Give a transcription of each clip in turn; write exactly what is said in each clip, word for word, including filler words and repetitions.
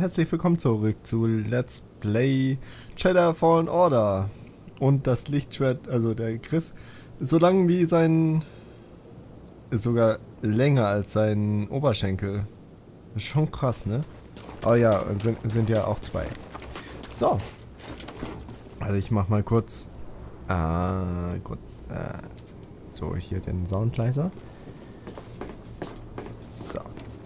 herzlich willkommen zurück zu Let's Play Jedi Fallen Order. Und das Lichtschwert, also der Griff, ist so lang wie sein... ist sogar länger als sein Oberschenkel. Ist schon krass, ne? Aber ja, sind, sind ja auch zwei. So. Also ich mach mal kurz... Äh, kurz... Äh, so, hier den Sound leiser. So.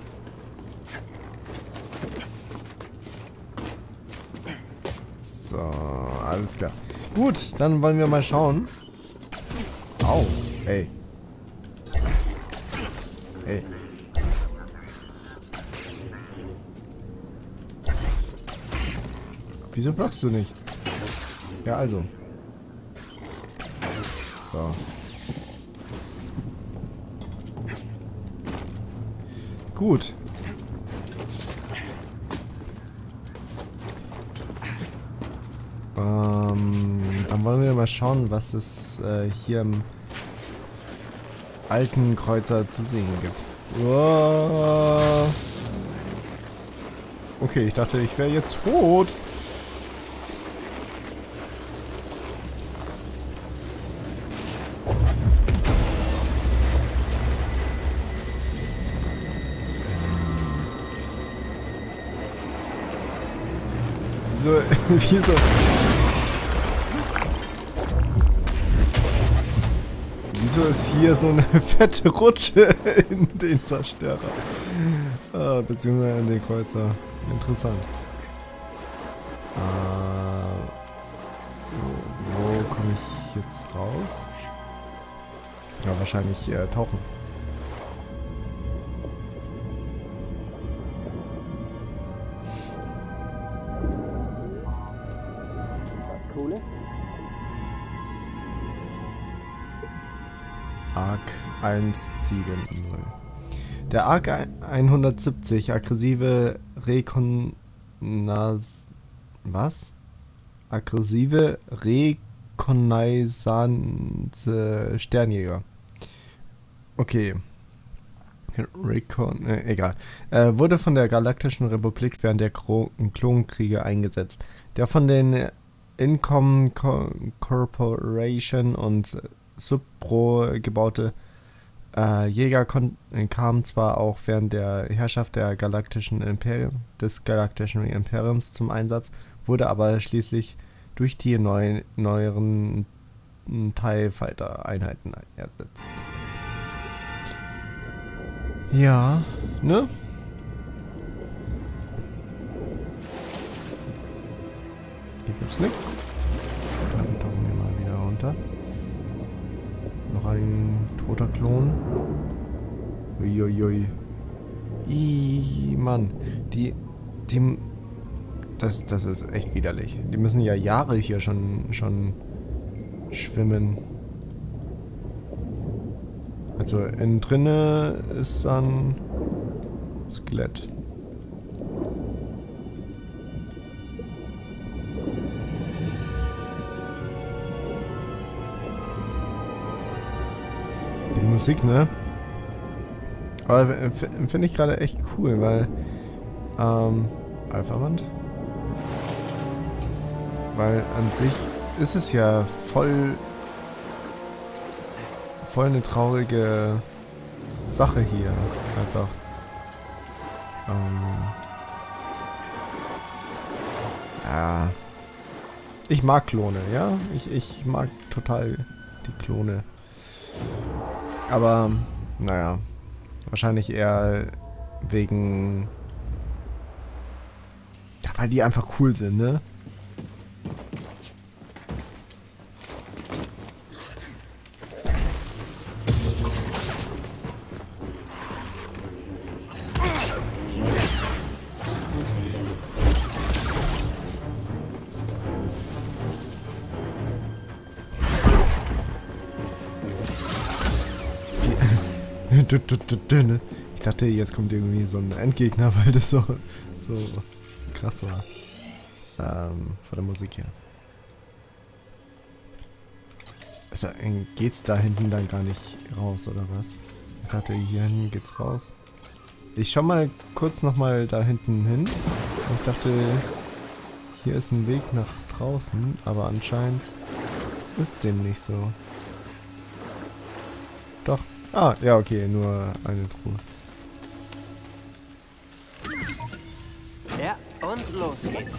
So, alles klar. Gut, dann wollen wir mal schauen. Au, ey. Ey. Wieso blockst du nicht? Ja, also. So. Gut. Ähm, dann wollen wir mal schauen, was es äh, hier im alten Kreuzer zu sehen gibt. Uah. Okay, ich dachte, ich wäre jetzt tot. Wieso, wieso? Wieso ist hier so eine fette Rutsche in den Zerstörer? Ah, beziehungsweise in den Kreuzer. Interessant. Ah, wo wo komme ich jetzt raus? Ja, wahrscheinlich äh, tauchen. Arc eins sieben null. Der Arc hundertsiebzig, aggressive Rekonnaissance. Was? Aggressive Rekonnaissance Sternjäger. Okay. Recon, äh, egal. Äh, wurde von der Galaktischen Republik während der Kro Klonkriege eingesetzt. Der von den Incom Co Corporation und Subpro gebaute äh, Jäger kam zwar auch während der Herrschaft der Galaktischen Imperium, des Galaktischen Imperiums zum Einsatz, wurde aber schließlich durch die neu, neueren TIE Fighter Einheiten ersetzt. Ja, ne? Hier gibt's nichts. Dann tauchen wir mal wieder runter. Noch ein toter Klon. Uiuiui. Ih, Mann. Die, die, das, das ist echt widerlich. Die müssen ja Jahre hier schon, schon schwimmen. Also innen drinne ist dann Skelett. Die Musik, ne? Aber finde ich gerade echt cool, weil ähm, Alphamand? Weil an sich ist es ja voll voll eine traurige Sache hier. Einfach. Ähm, ja. Ich mag Klone, ja? Ich, ich mag total die Klone. Aber, naja, wahrscheinlich eher wegen... Ja, weil die einfach cool sind, ne? Ich dachte, jetzt kommt irgendwie so ein Endgegner, weil das so, so krass war. Ähm, von der Musik her. Also, geht's da hinten dann gar nicht raus, oder was? Ich dachte, hier hinten geht's raus. Ich schau mal kurz nochmal da hinten hin. Ich dachte, hier ist ein Weg nach draußen, aber anscheinend ist dem nicht so. Doch. Ah, ja, okay, nur eine Truhe. Ja, und los geht's.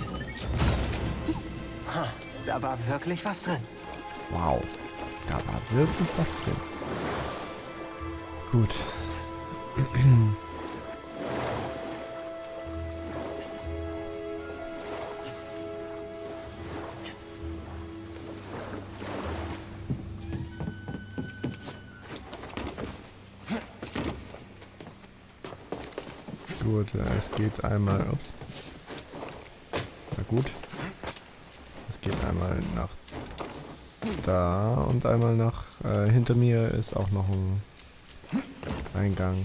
Ha, da war wirklich was drin. Wow, da war wirklich was drin. Gut. Gut, es geht einmal, ups. Na gut. Es geht einmal nach da und einmal nach, äh, hinter mir ist auch noch ein Eingang.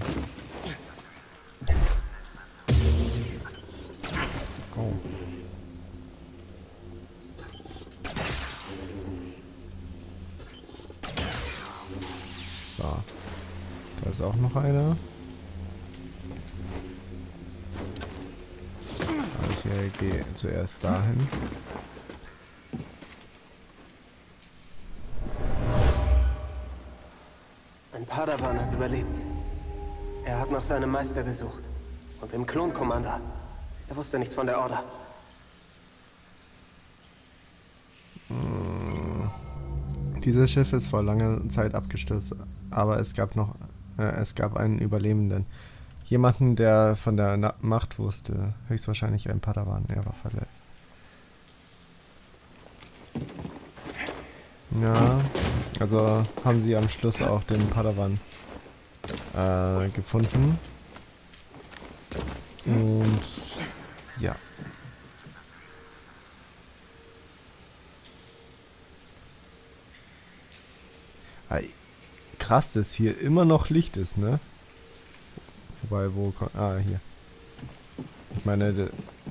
Oh. So. Da ist auch noch einer. Ich äh, gehe zuerst dahin. Ein Padawan hat überlebt. Er hat nach seinem Meister gesucht. Und dem Klon-Commander. Er wusste nichts von der Order. Hm. Dieses Schiff ist vor langer Zeit abgestürzt, aber es gab noch, äh, es gab einen Überlebenden. Jemanden, der von der Na Macht wusste. Höchstwahrscheinlich ein Padawan. Er war verletzt. Ja, also haben sie am Schluss auch den Padawan äh, gefunden. Und ja. Ei, krass, dass hier immer noch Licht ist, ne? Wobei, wo kommt... Ah, hier. Ich meine... De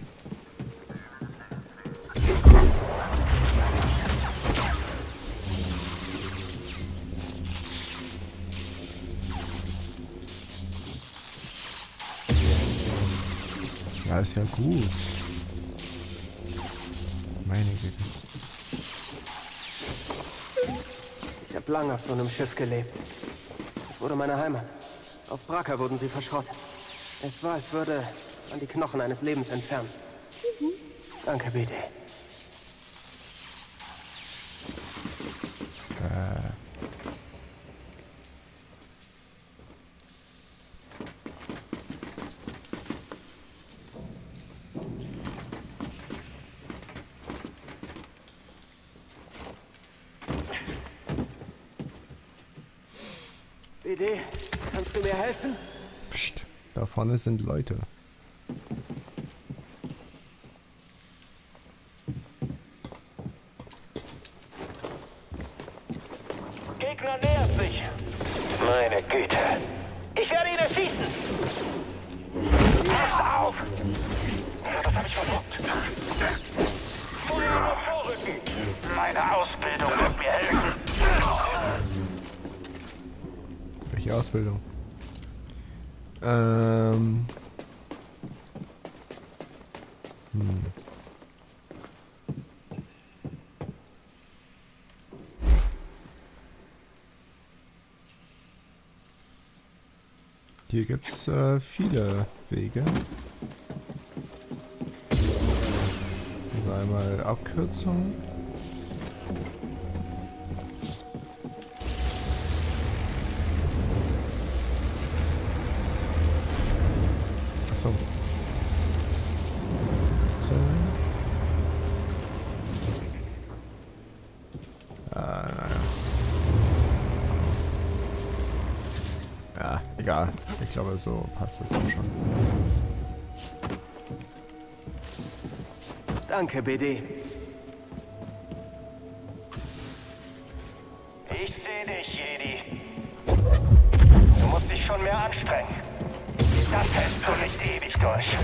ja, ist ja gut. Meine Güte. Ich habe lange auf so einem Schiff gelebt. Es wurde meine Heimat. Auf Bracca wurden sie verschrottet. Es war, als würde man die Knochen eines Lebens entfernen. Mhm. Danke, B D. Äh. B D, kannst du mir helfen? Psst, da vorne sind Leute. Gegner nähert sich. Meine Güte. Ich werde ihn erschießen. Pass auf! Das habe ich versucht. Feuer vorrücken. Meine Ausbildung wird mir helfen. Welche Ausbildung? Ähm. Hm. Hier gibt's äh, viele Wege. Also einmal Abkürzung. Achso. So. Ah, naja. Ja, egal. Ich glaube, so passt das auch schon. Danke, B D. Ich sehe dich, Jedi. Du musst dich schon mehr anstrengen. Das hältst du nicht ewig durch.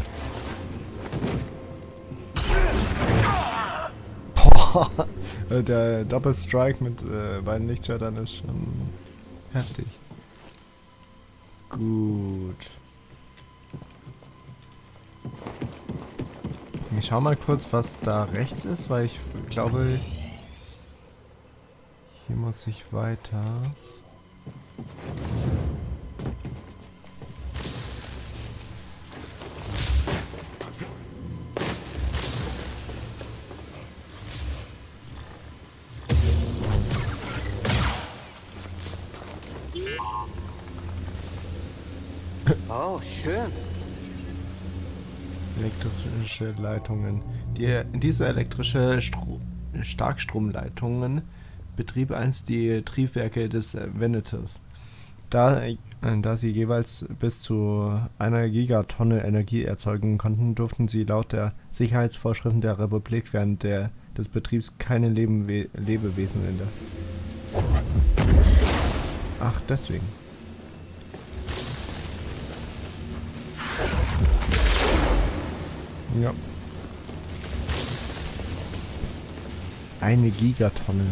Boah, der Doppelstrike mit äh, beiden Lichtschwertern ist schon herzig. Gut. Ich schau mal kurz, was da rechts ist, weil ich glaube, hier muss ich weiter. Oh, schön. Elektrische Leitungen. Die, diese elektrische Stro Starkstromleitungen betrieb einst die Triebwerke des Veneters. Da, äh, da sie jeweils bis zu einer Gigatonne Energie erzeugen konnten, durften sie laut der Sicherheitsvorschriften der Republik während der, des Betriebs keine Lebenwe Lebewesen in der... Ach, deswegen. Ja. Eine Gigatonne.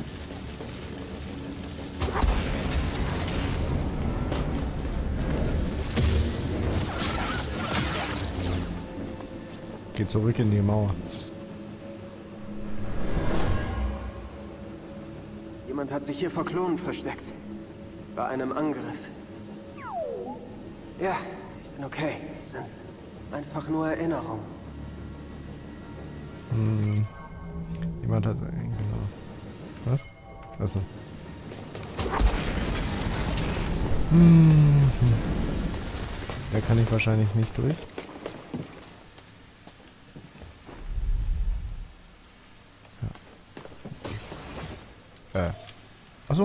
Geht zurück in die Mauer. Jemand hat sich hier vor Klonen versteckt. Bei einem Angriff. Ja, ich bin okay. Es sind einfach nur Erinnerungen. Hm. Jemand hat... Genau. Was? Achso. Hm. Da kann ich wahrscheinlich nicht durch. Ja. Äh. Achso.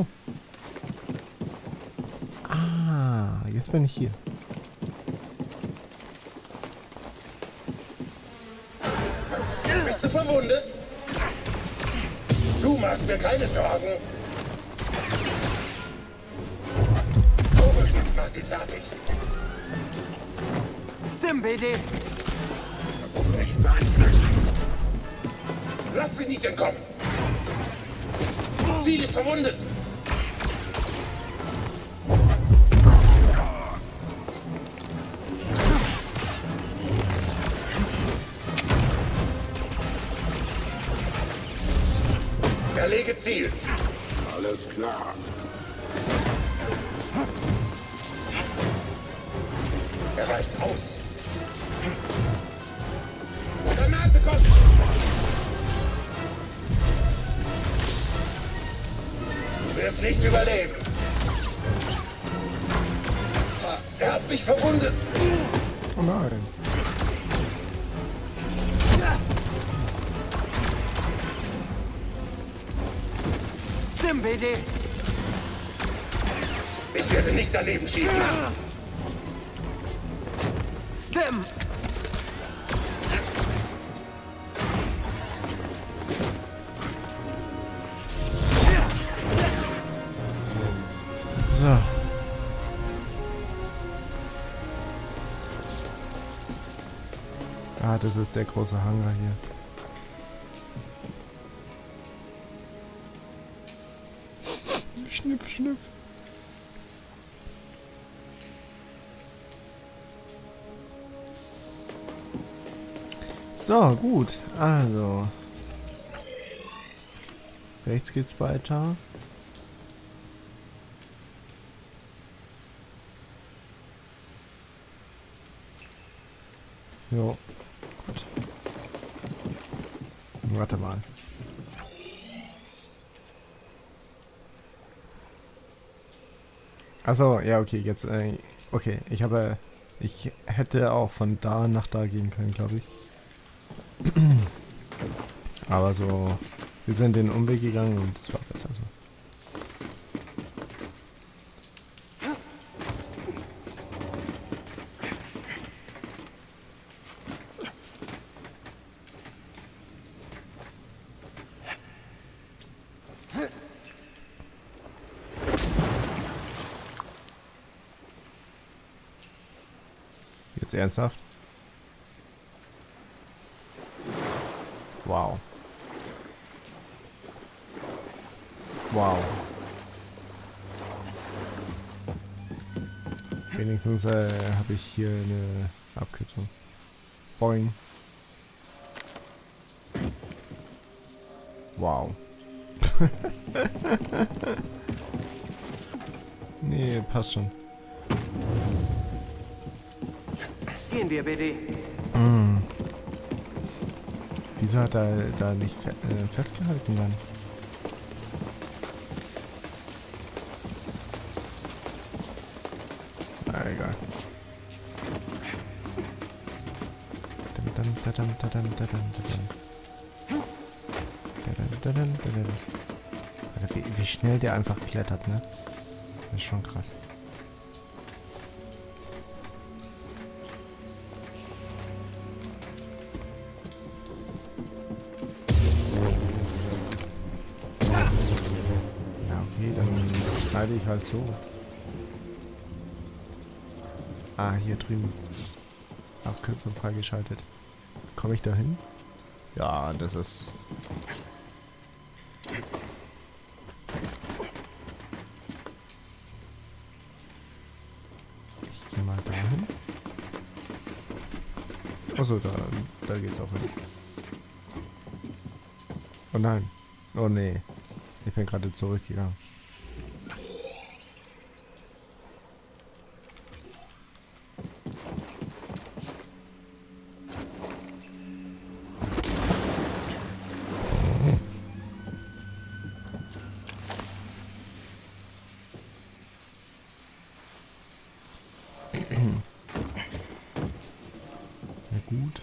Ah, jetzt bin ich hier. Bist du verwundet? Du machst mir keine Sorgen. Oberschnitt macht ihn fertig. Stim, B D. Nicht sein. Lass sie nicht entkommen. Ziel ist verwundet. Erlege Ziel. Alles klar. Er reicht aus. Granate kommt! Du wirst nicht überleben. Er hat mich verwundet. Oh nein. Stim, B D. Ich werde nicht daneben schießen. Stim. So. Ah, das ist der große Hangar hier. Schniff, schniff. So, gut. Also. Rechts geht's weiter. Jo. Gut. Warte mal. Achso, ja, okay, jetzt, äh, okay, ich habe, ich hätte auch von da nach da gehen können, glaube ich. Aber so, wir sind den Umweg gegangen und das war besser so. Jetzt ernsthaft? Wow. Wow. Wenigstens äh, habe ich hier eine Abkürzung. Boing. Wow. Nee, passt schon. Gehen wir, B D. Mm. Wieso hat er da nicht fe äh, festgehalten dann? Na, egal. Alter, wie, wie schnell der einfach klettert, ne? Das ist schon krass. Ja, okay, dann schneide ich halt so. Ah, hier drüben. Abkürzung freigeschaltet. Komme ich da hin? Ja, das ist... Ich gehe mal da hin. Achso, da, da geht's auch hin. Oh nein. Oh nee. Ich bin gerade zurückgegangen. Na gut.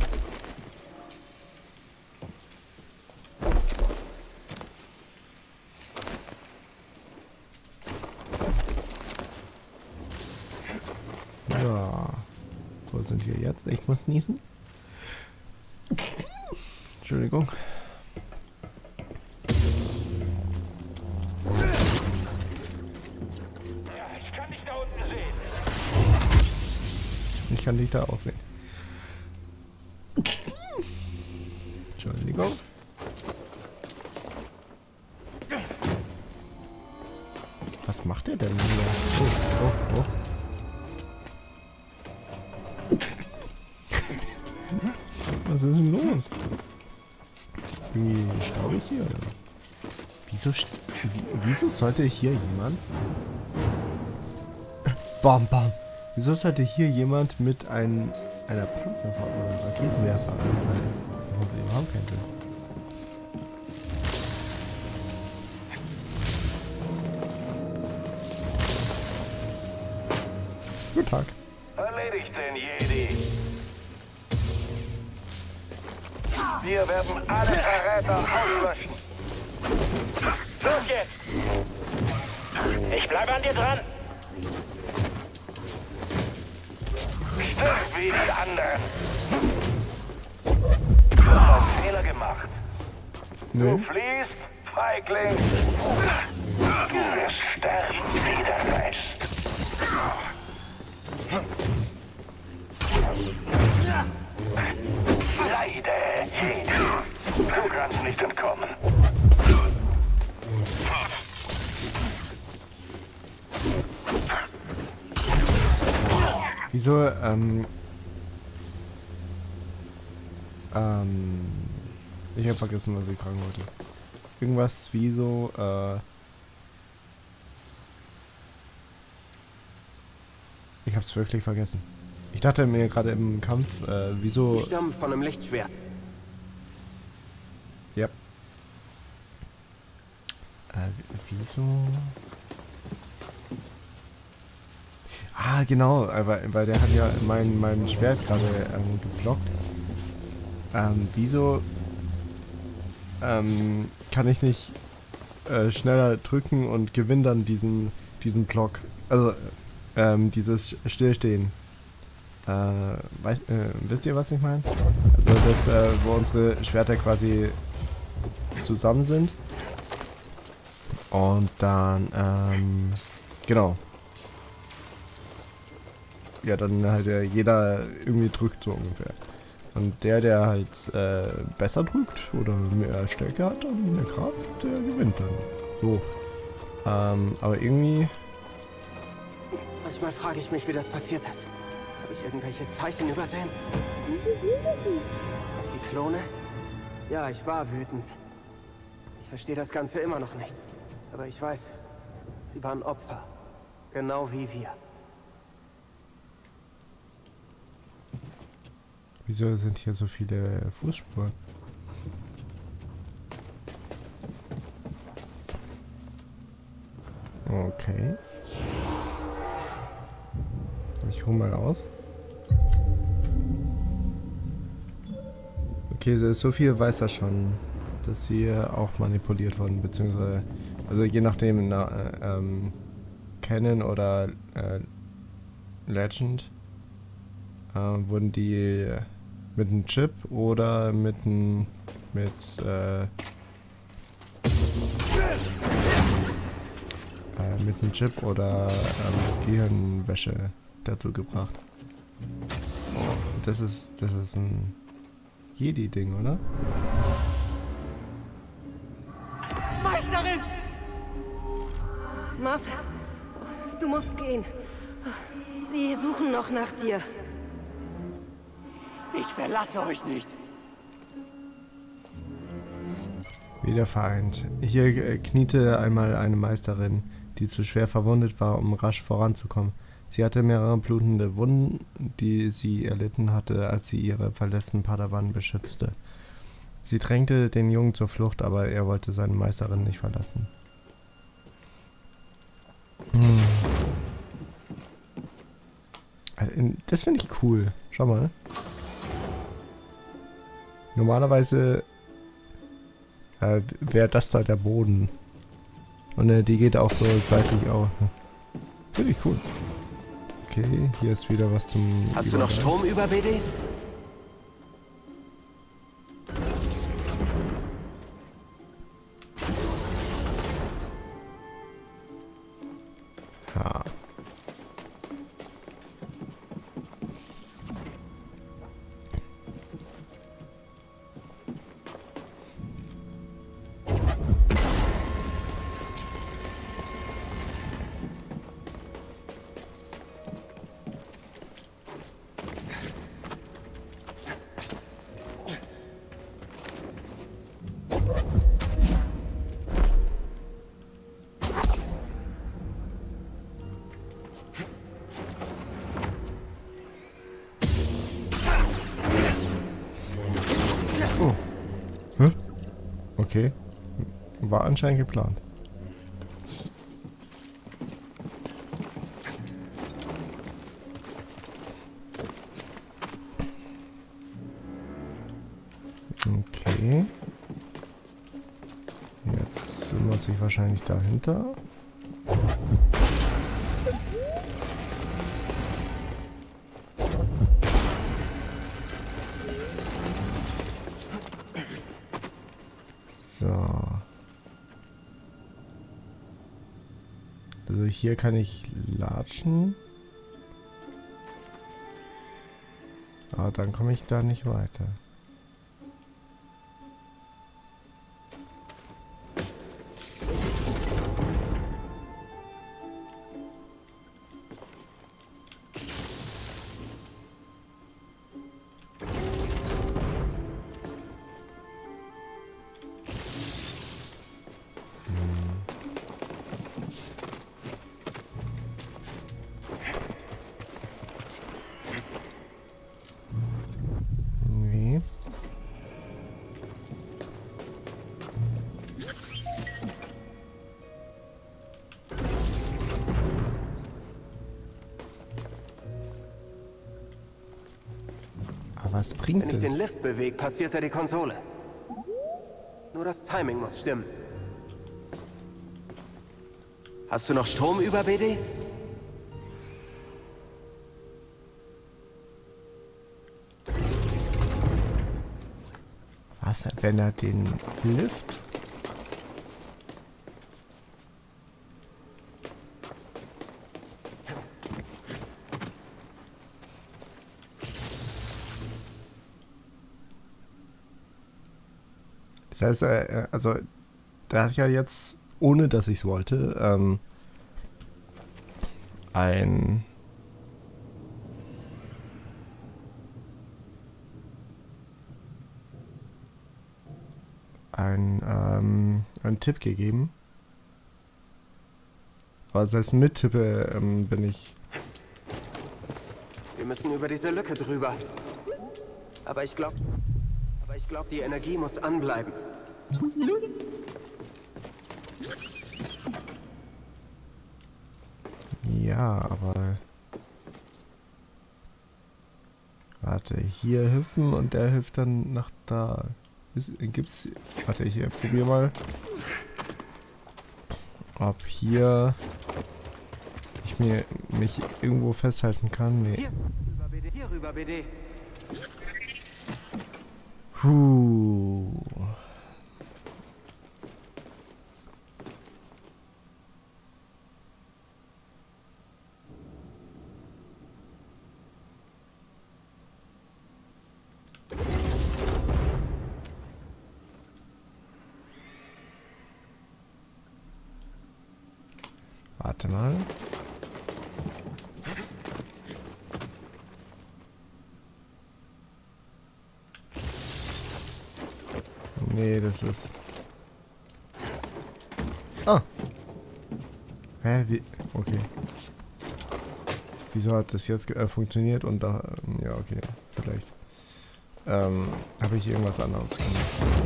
Ja. Wo sind wir jetzt? Ich muss niesen. Entschuldigung. Ich kann dich da auch sehen. Entschuldigung. Was macht er denn hier? Oh, oh, oh. Was ist denn los? Irgendwie staubig hier, oder? Wieso, st wieso sollte hier jemand... Bam, bam. Wieso sollte hier jemand mit ein, einer Panzerfahrt oder Raketenwerfer an sein? Das macht überhaupt keinen Sinn. Guten Tag. Erledigt den Jedi. Wir werden alle Verräter auslöschen. Los jetzt! Ich bleibe an dir dran. Stirb wie die anderen. Du hast einen Fehler gemacht. Nö. Du fliehst, Feigling. Du wirst sterben wie der Rest. Leide, Jedi. Du kannst nicht entkommen. Wieso, ähm... Ähm... Ich habe vergessen, was ich fragen wollte. Irgendwas wie so, äh... Ich hab's wirklich vergessen. Ich dachte mir gerade im Kampf, äh, wieso... Die stammen von einem Lichtschwert. Ja. Äh, wieso... Ah, genau, weil, weil der hat ja mein, mein Schwert gerade ähm, geblockt. Ähm, wieso ähm, kann ich nicht äh, schneller drücken und gewinne dann diesen, diesen Block? Also, ähm, dieses Stillstehen. Äh, weiß, äh, wisst ihr, was ich meine? Also das, äh, wo unsere Schwerter quasi zusammen sind. Und dann, ähm, genau. Ja, dann halt äh, jeder irgendwie drückt so ungefähr. Und der, der halt äh, besser drückt oder mehr Stärke hat und mehr Kraft, der gewinnt dann. So. Ähm, aber irgendwie... Manchmal frage ich mich, wie das passiert ist. Habe ich irgendwelche Zeichen übersehen? Die Klone? Ja, ich war wütend. verstehe das Ganze immer noch nicht. Aber ich weiß, sie waren Opfer. Genau wie wir. Wieso sind hier so viele Fußspuren? Okay. Ich hole mal raus. Okay, so viel weiß er schon, dass sie auch manipuliert wurden, beziehungsweise, also je nachdem, na, äh, ähm, Canon oder äh, Legend, äh, wurden die mit einem Chip oder mit einem, mit, äh, äh, mit einem Chip oder ähm, Gehirnwäsche dazu gebracht. Oh, das ist, das ist ein Jedi-Ding, oder? Meisterin! Mars, du musst gehen. Sie suchen noch nach dir. Ich verlasse euch nicht. Wieder vereint. Hier äh, kniete einmal eine Meisterin, die zu schwer verwundet war, um rasch voranzukommen. Sie hatte mehrere blutende Wunden, die sie erlitten hatte, als sie ihre verletzten Padawan beschützte. Sie drängte den Jungen zur Flucht, aber er wollte seine Meisterin nicht verlassen. Hm. Das finde ich cool. Schau mal. Normalerweise äh, wäre das da der Boden. Und äh, die geht auch so seitlich auch. Finde ich cool. Okay, hier ist wieder was zum... Hast du noch Strom über, B D? Ja. Oh. Hä? Okay. War anscheinend geplant. Okay. Jetzt muss ich wahrscheinlich dahinter. So. Also hier kann ich latschen. Aber dann komme ich da nicht weiter. Nee. Aber was bringt Wenn ich es? den Lift bewege, passiert er die Konsole. Nur das Timing muss stimmen. Hast du noch Strom über, B D? Was, wenn er den Lift? Das heißt, äh, also, der hat ja jetzt, ohne dass ich es wollte, ähm, ein... einen, ähm, einen Tipp gegeben. Aber selbst mit Tippe ähm, bin ich... Wir müssen über diese Lücke drüber. Aber ich glaube... Aber ich glaube, die Energie muss anbleiben. Ja, aber... Warte, hier hüpfen und der hüpft dann nach da. Ist, gibt's... Warte, ich probiere mal. Ob hier... ich mir mich irgendwo festhalten kann. Nee. Hier rüber, B D. Hier rüber, B D. Puh. Warte mal. Nee, das ist... Ah! Hä, wie... Okay. Wieso hat das jetzt äh, funktioniert und da... Ja, okay, vielleicht. Ähm, habe ich irgendwas anderes gemacht?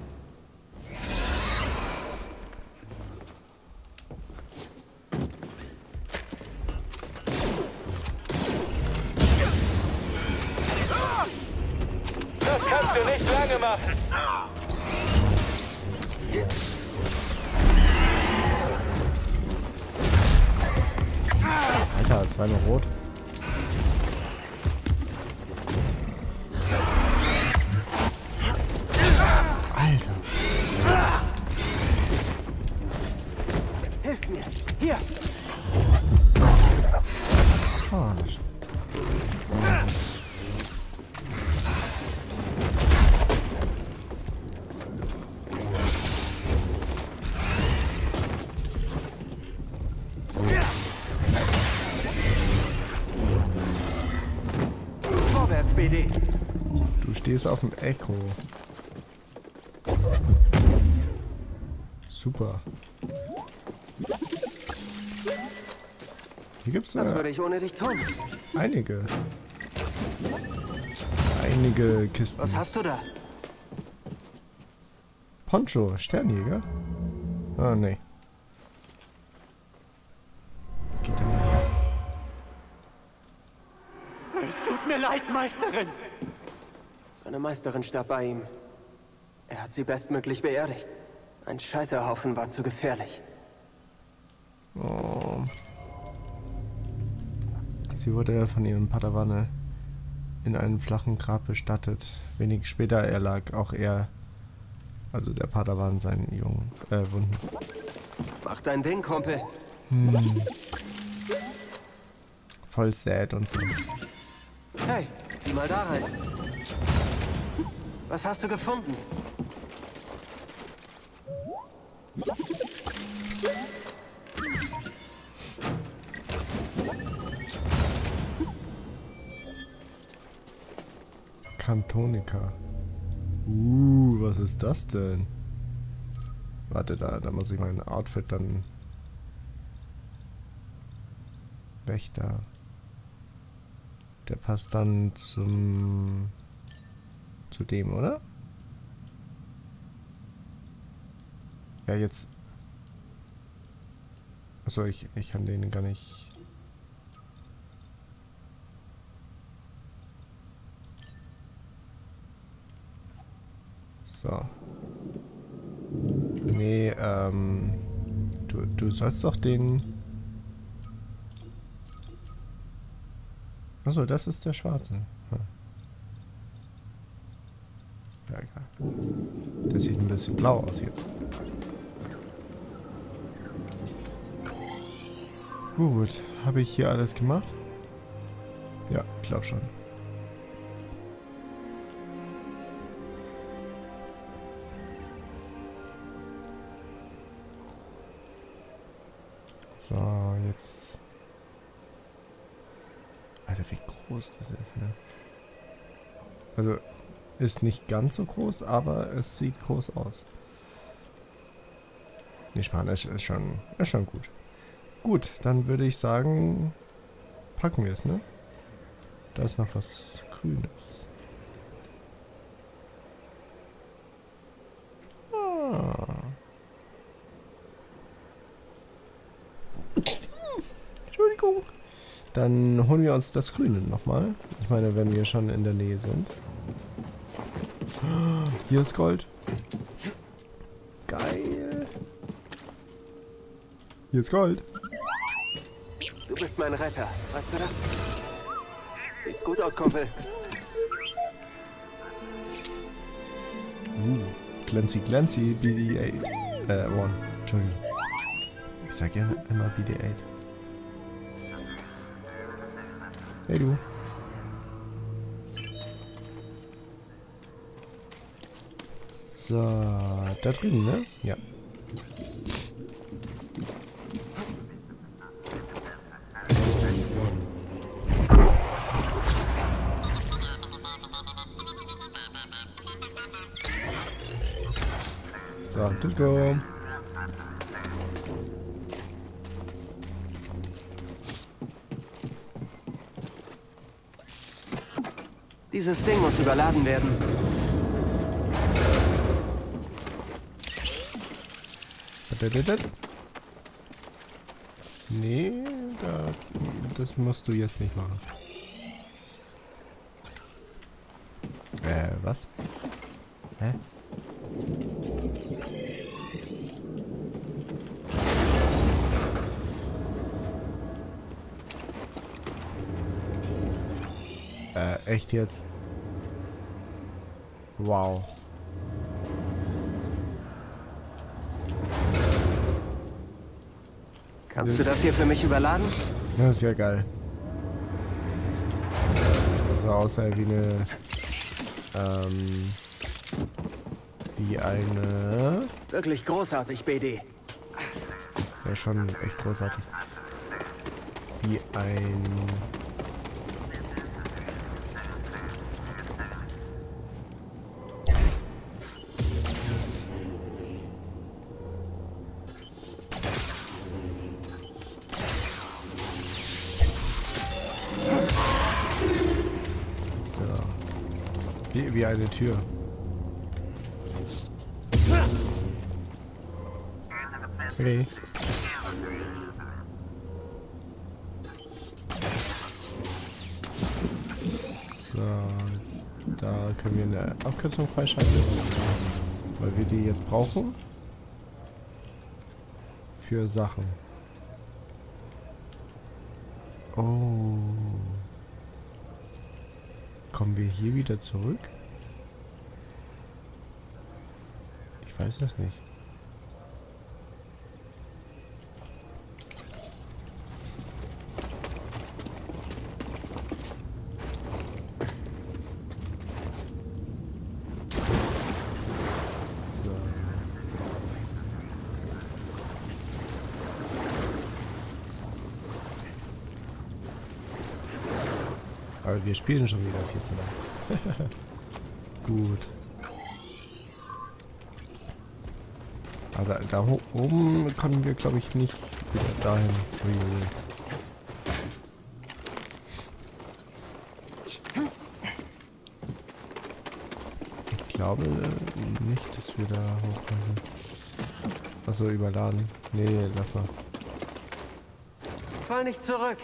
Das kannst du nicht lange machen. Alter, zwei noch rot. Alter. Hilf mir. Hier. Arsch. Vorwärts, B D. Du stehst auf dem Echo. Super. Hier gibt's Das äh, würde ich ohne dich tun. einige. Einige Kisten. Was hast du da? Poncho, Sternjäger? Ah, nee. Geht da nicht. Es tut mir leid, Meisterin. Seine Meisterin starb bei ihm. Er hat sie bestmöglich beerdigt. Ein Scheiterhaufen war zu gefährlich. Oh. Sie wurde von ihrem Padawan in einem flachen Grab bestattet. Wenig später erlag auch er, also der Padawan, seinen jungen äh, Wunden. Mach dein Ding, Kumpel. Hm. Voll sad und so. Hey, sieh mal da rein. Was hast du gefunden? Kantonika. Uh, was ist das denn? Warte, da, da muss ich mein Outfit dann... Wächter. Der passt dann zum... zu dem, oder? Ja, jetzt... Achso, ich, ich kann den gar nicht... So. Nee, ähm... Du, du sollst doch den... Achso, das ist der schwarze. Hm. Ja, egal. Der sieht ein bisschen blau aus jetzt. Gut, habe ich hier alles gemacht? Ja, glaub schon. So, jetzt... Alter, wie groß das ist, ne? Also, ist nicht ganz so groß, aber es sieht groß aus. Nicht Spanisch ist schon, ist schon gut. Gut, dann würde ich sagen, packen wir es, ne? Da ist noch was Grünes. Ah. Entschuldigung. Dann holen wir uns das Grüne nochmal. Ich meine, wenn wir schon in der Nähe sind. Hier ist Gold. Geil. Hier ist Gold. Du bist mein Retter, weißt du das? Sieht gut aus, Kumpel. Uh, Glancy Glancy B D acht. Äh, One. Entschuldigung. Ich sag gerne immer B D acht. Hey du. So, da drüben, ne? Ja. So, let's go. Dieses Ding muss überladen werden. Nee, da, das musst du jetzt nicht machen. Äh, was? Hä? Äh, echt jetzt? Wow. Kannst du das hier für mich überladen? Das ist ja geil. Das sah aus wie eine... Ähm... Wie eine... Wirklich großartig, B D. Ja, schon echt großartig. Wie ein... Wie, wie eine Tür. Okay. So, da können wir eine Abkürzung freischalten, weil wir die jetzt brauchen für Sachen. Oh. Kommen wir hier wieder zurück? Ich weiß es nicht. So. Aber wir spielen schon wieder viel zu lang. Gut. Aber da, da oben können wir, glaube ich, nicht wieder dahin. Uiuiui. Ich glaube nicht, dass wir da hoch können. Achso, überladen. Nee, lass mal. Fall nicht zurück.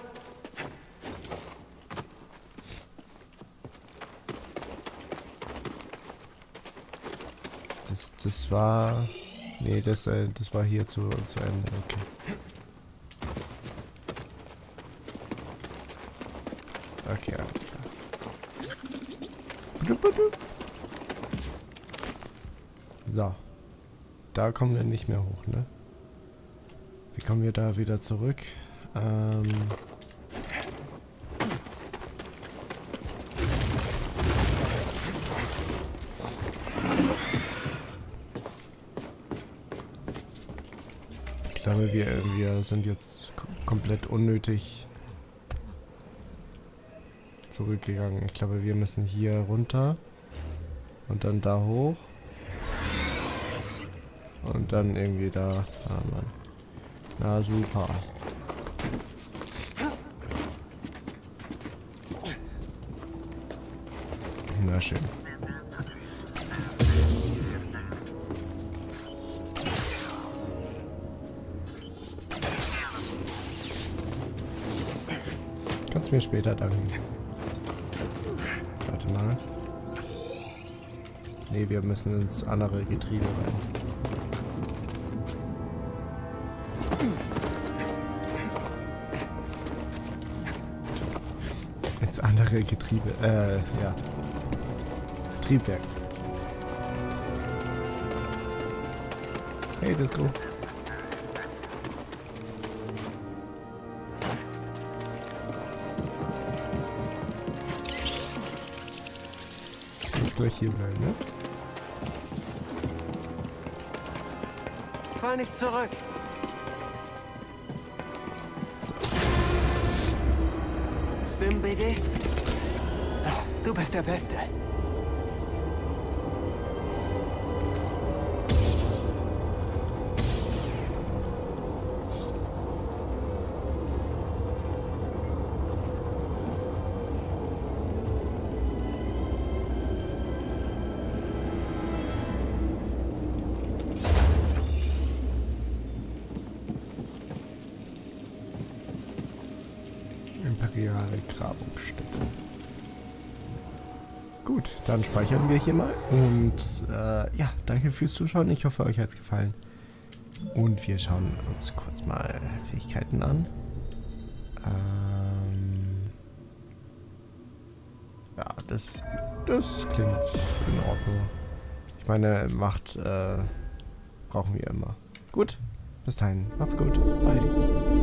Das, das war... Nee, das, äh, das war hier zu, zu Ende. Okay. Okay, alles klar. So. Da kommen wir nicht mehr hoch, ne? Wie kommen wir da wieder zurück? Ähm... Ich glaube, wir, wir sind jetzt komplett unnötig zurückgegangen. Ich glaube, wir müssen hier runter. Und dann da hoch. Und dann irgendwie da. Ah, Mann. Na super. Na schön. Kannst mir später danken. Warte mal. Nee, wir müssen ins andere Getriebe rein. Ins andere Getriebe. Äh, ja. Triebwerk. Hey, Disco. Jetzt gleich hier bleiben, ne? Fall nicht zurück. Stim, B D? Du bist der Beste. Imperiale Grabungsstätte. Gut, dann speichern wir hier mal. Und äh, ja, danke fürs Zuschauen. Ich hoffe, euch hat es gefallen. Und wir schauen uns kurz mal Fähigkeiten an. Ähm ja, das, das klingt in Ordnung. Ich meine, Macht äh, brauchen wir immer. Gut, bis dahin. Macht's gut. Bye.